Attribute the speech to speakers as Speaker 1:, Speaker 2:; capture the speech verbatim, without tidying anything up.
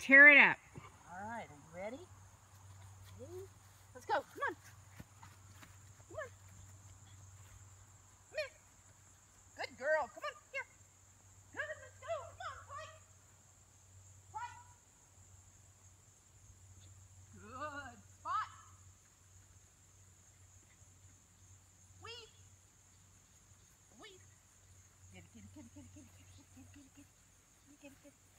Speaker 1: tear it up.
Speaker 2: All right, are you ready? Ready? Let's go. Come on. Come on. Come here. Good girl. Come on. Here. Good. Let's go. Come on. Fight. Fight. Good. Spot. Weave. Weave. Get it, get it, get it, get it, get it, get it, get it, get it, get it, get it, get it.